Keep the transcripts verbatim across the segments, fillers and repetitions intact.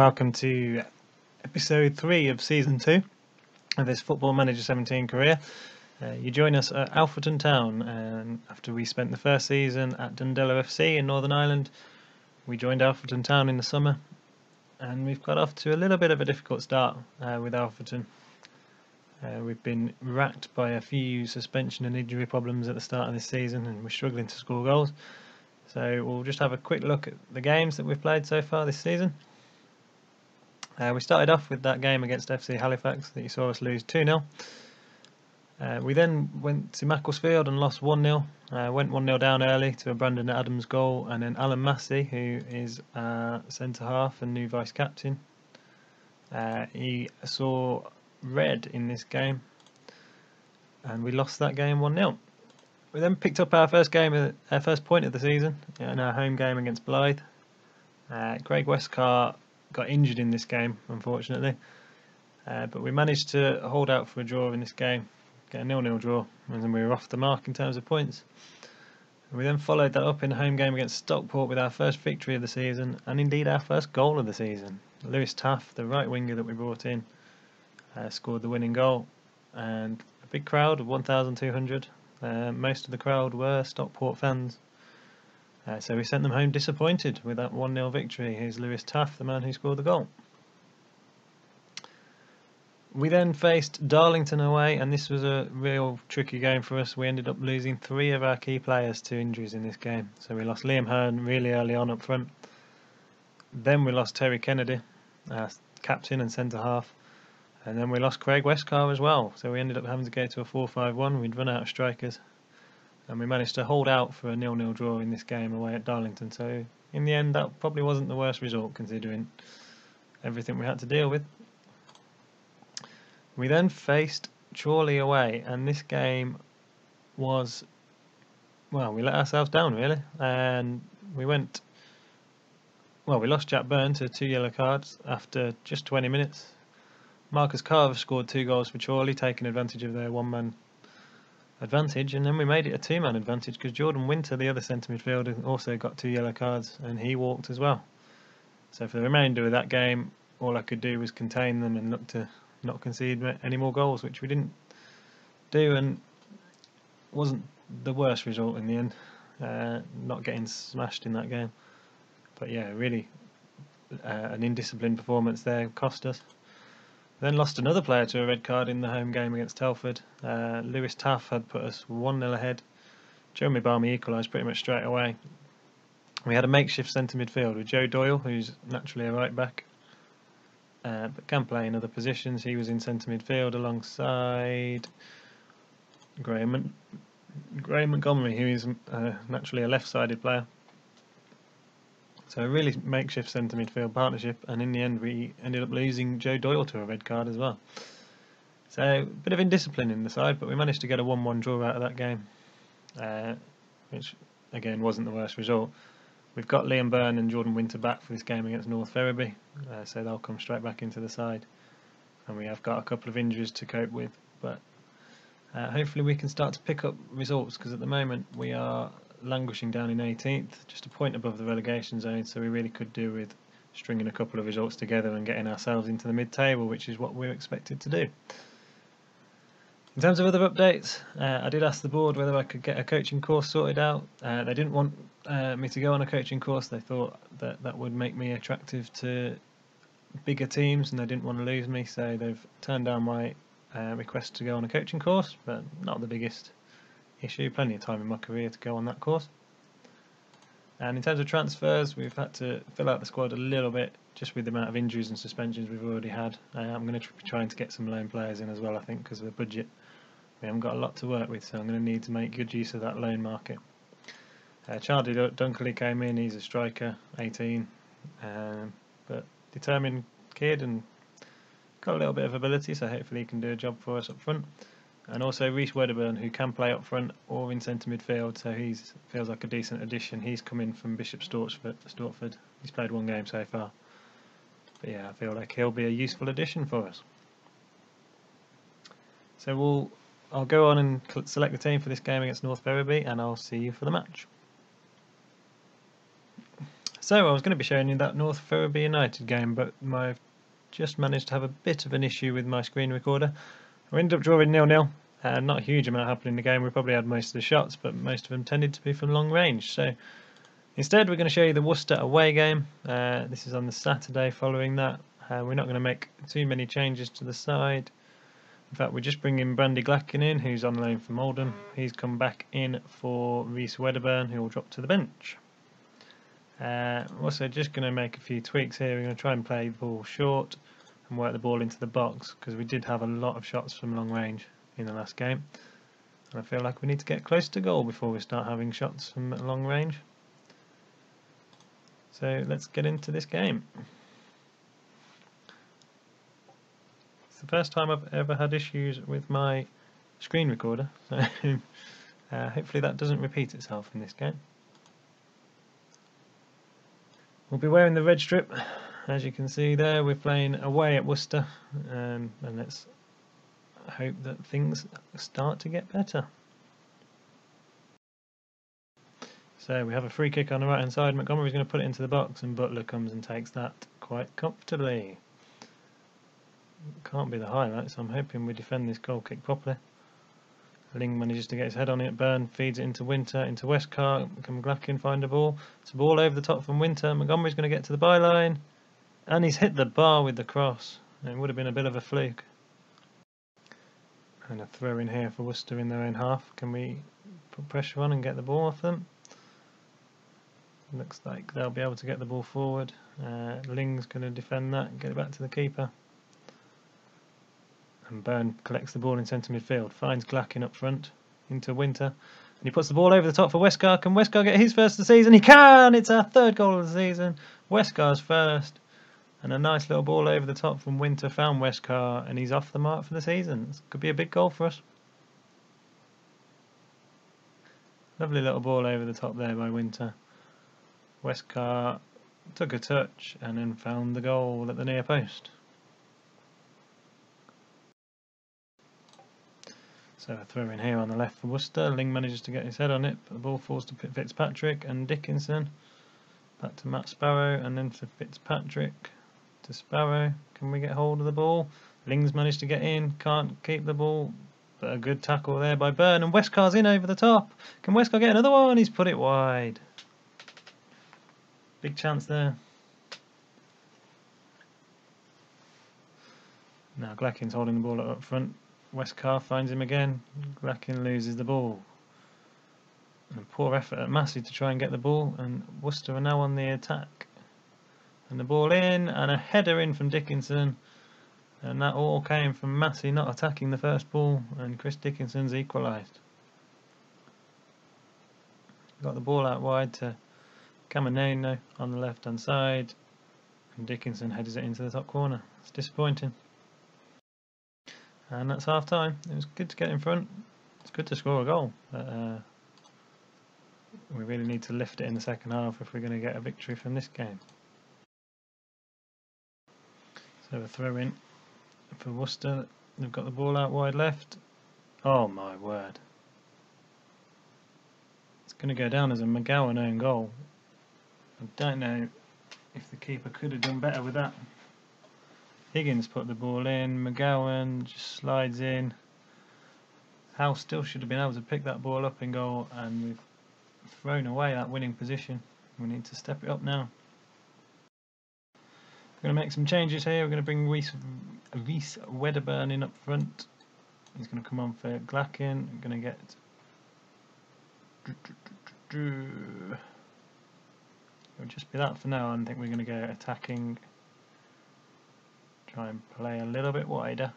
welcome to episode three of season two of this Football Manager seventeen career. Uh, you join us at Alfreton Town, and after we spent the first season at Dundela F C in Northern Ireland, we joined Alfreton Town in the summer, and we've got off to a little bit of a difficult start uh, with Alfreton. Uh, we've been racked by a few suspension and injury problems at the start of this season, and we're struggling to score goals. So we'll just have a quick look at the games that we've played so far this season. Uh, we started off with that game against F C Halifax that you saw us lose two nil. Uh, we then went to Macclesfield and lost one nil. Uh, went one nil down early to a Brandon Adams goal, and then Alan Massey, who is uh, centre half and new vice captain, uh, he saw red in this game, and we lost that game one nil. We then picked up our first game, our first point of the season in our home game against Blyth. Uh, Craig Westcar got injured in this game, unfortunately, uh, but we managed to hold out for a draw in this game, get a nil nil draw, and then we were off the mark in terms of points. And we then followed that up in a home game against Stockport with our first victory of the season, and indeed our first goal of the season. Lewis Taff, the right winger that we brought in, uh, scored the winning goal, and a big crowd of one thousand two hundred. Uh, most of the crowd were Stockport fans, uh, so we sent them home disappointed with that one nil victory. Here's Lewis Taff, the man who scored the goal. We then faced Darlington away, and this was a real tricky game for us. We ended up losing three of our key players to injuries in this game. So we lost Liam Hearn really early on up front. Then we lost Terry Kennedy, our captain and centre half. And then we lost Craig Westcar as well, so we ended up having to go to a four five one. We'd run out of strikers, and we managed to hold out for a nil nil draw in this game away at Darlington. So in the end, that probably wasn't the worst result considering everything we had to deal with. We then faced Chorley away, and this game was, well, we let ourselves down really, and we went, well, we lost Jack Byrne to two yellow cards after just twenty minutes. Marcus Carver scored two goals for Chorley, taking advantage of their one-man advantage, and then we made it a two-man advantage because Jordan Winter, the other centre midfielder, also got two yellow cards, and he walked as well. So for the remainder of that game, all I could do was contain them and look to not concede any more goals, which we didn't do, and wasn't the worst result in the end, uh, not getting smashed in that game. But yeah, really uh, an indisciplined performance there cost us. Then lost another player to a red card in the home game against Telford. Uh, Lewis Taff had put us one nil ahead. Jeremy Barmy equalised pretty much straight away. We had a makeshift centre midfield with Joe Doyle, who's naturally a right back, uh, but can play in other positions. He was in centre midfield alongside Graham, Mon Graham Montgomery, who is uh, naturally a left-sided player. So a really makeshift centre midfield partnership, and in the end we ended up losing Joe Doyle to a red card as well. So a bit of indiscipline in the side, but we managed to get a one one draw out of that game, uh, which again wasn't the worst result. We've got Liam Byrne and Jordan Winter back for this game against North Ferriby, uh, so they'll come straight back into the side. And we have got a couple of injuries to cope with, but uh, hopefully we can start to pick up results, because at the moment we are languishing down in eighteenth, just a point above the relegation zone, so we really could do with stringing a couple of results together and getting ourselves into the mid-table, which is what we're expected to do. In terms of other updates, uh, I did ask the board whether I could get a coaching course sorted out. Uh, they didn't want uh, me to go on a coaching course. They thought that that would make me attractive to bigger teams, and they didn't want to lose me, so they've turned down my uh, request to go on a coaching course, but not the biggest issue, plenty of time in my career to go on that course. And in terms of transfers, we've had to fill out the squad a little bit just with the amount of injuries and suspensions we've already had. Uh, I'm going to be trying to get some loan players in as well, I think, because of the budget. We haven't got a lot to work with, so I'm going to need to make good use of that loan market. Uh, Charlie Dunkley came in, he's a striker, eighteen, um, but determined kid and got a little bit of ability, so hopefully he can do a job for us up front. And also Reece Wedderburn, who can play up front or in centre midfield, so he feels like a decent addition. He's come in from Bishop Stortford. Stortford. He's played one game so far. But yeah, I feel like he'll be a useful addition for us. So we'll, I'll go on and select the team for this game against North Ferriby, and I'll see you for the match. So I was going to be showing you that North Ferriby United game, but I've just managed to have a bit of an issue with my screen recorder. We ended up drawing nil nil. Uh, not a huge amount happened in the game. We probably had most of the shots, but most of them tended to be from long range. So instead we're going to show you the Worcester away game. Uh, this is on the Saturday following that. Uh, we're not going to make too many changes to the side. In fact, we're just bringing Brandy Glacken in, who's on loan from Oldham. He's come back in for Rhys Wedderburn, who will drop to the bench. Uh, also just going to make a few tweaks here. We're going to try and play the ball short and work the ball into the box, because we did have a lot of shots from long range in the last game. And I feel like we need to get close to goal before we start having shots from long range. So let's get into this game. It's the first time I've ever had issues with my screen recorder, so uh, hopefully that doesn't repeat itself in this game. We'll be wearing the red strip. As you can see there, we're playing away at Worcester, um, and let's hope that things start to get better. So we have a free kick on the right hand side. Montgomery's going to put it into the box, and Butler comes and takes that quite comfortably. Can't be the highlight, so I'm hoping we defend this goal kick properly. Ling manages to get his head on it. Byrne feeds it into Winter, into Westcar. Can Glacken find a ball? It's a ball over the top from Winter. Montgomery's going to get to the byline, and he's hit the bar with the cross. It would have been a bit of a fluke. And a throw in here for Worcester in their own half. Can we put pressure on and get the ball off them? Looks like they'll be able to get the ball forward. Uh, Ling's going to defend that and get it back to the keeper. And Byrne collects the ball in centre midfield, finds Glacken up front into Winter, and he puts the ball over the top for Westcar. Can Westcar get his first of the season? He can! It's our third goal of the season. Westcar's first, and a nice little ball over the top from Winter found Westcar, and he's off the mark for the season. This could be a big goal for us. Lovely little ball over the top there by Winter. Westcar took a touch and then found the goal at the near post. So a throw in here on the left for Worcester. Ling manages to get his head on it, but the ball falls to Fitzpatrick and Dickinson. Back to Matt Sparrow, and then for Fitzpatrick to Sparrow. Can we get hold of the ball? Ling's managed to get in, can't keep the ball, but a good tackle there by Byrne, and Westcar's in over the top. Can Westcar get another one? He's put it wide. Big chance there. Now Glacken's holding the ball up front. Westcar finds him again. Glacken loses the ball. And a poor effort at Massey to try and get the ball, and Worcester are now on the attack. And the ball in, and a header in from Dickinson. And that all came from Massey not attacking the first ball, and Chris Dickinson's equalised. Got the ball out wide to Caminano on the left hand side, and Dickinson headers it into the top corner. It's disappointing. And that's half time. It was good to get in front. It's good to score a goal, but uh, we really need to lift it in the second half if we're going to get a victory from this game. So a throw in for Worcester. They've got the ball out wide left. Oh my word. It's going to go down as a McGowan own goal. I don't know if the keeper could have done better with that. Higgins put the ball in, McGowan just slides in. Howe still should have been able to pick that ball up in goal, and we've thrown away that winning position. We need to step it up now. We're going to make some changes here. We're going to bring Rhys, Rhys Wedderburn in up front. He's going to come on for Glacken. We're going to get... It'll just be that for now. I think we're going to go attacking. Try and play a little bit wider.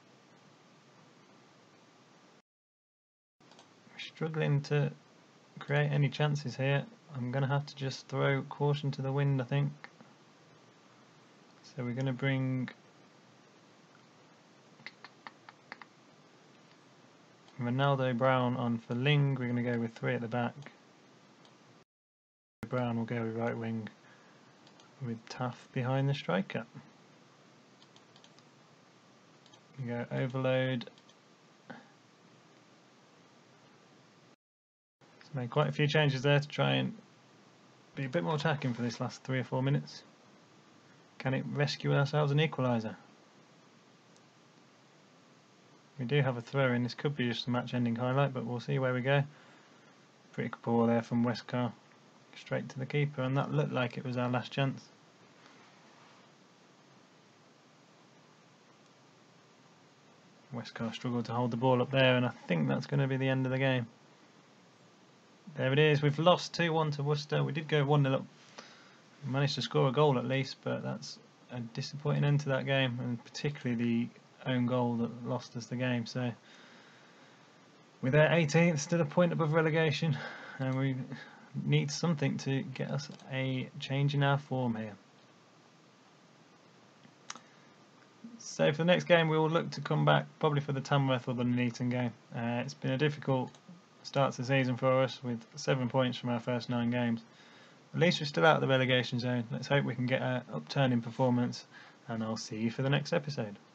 We're struggling to create any chances here. I'm going to have to just throw caution to the wind, I think. So we're going to bring Ronaldo Brown on for Ling. We're going to go with three at the back. Brown will go with right wing with Taff behind the striker. We go overload. Let's make quite a few changes there to try and be a bit more attacking for this last three or four minutes. Can it rescue ourselves an equaliser? We do have a throw in. This could be just a match ending highlight, but we'll see where we go. Pretty good ball there from Westcar, straight to the keeper, and that looked like it was our last chance. Westcar struggled to hold the ball up there, and I think that's going to be the end of the game. There it is. We've lost two one to Worcester. We did go one nil up. We managed to score a goal at least, but that's a disappointing end to that game, and particularly the own goal that lost us the game. So we're there eighteenth, still a point above relegation, and we need something to get us a change in our form here. So for the next game we will look to come back probably for the Tamworth or the Nuneaton game. Uh, it's been a difficult start to the season for us with seven points from our first nine games. At least we're still out of the relegation zone. Let's hope we can get an upturn in performance, and I'll see you for the next episode.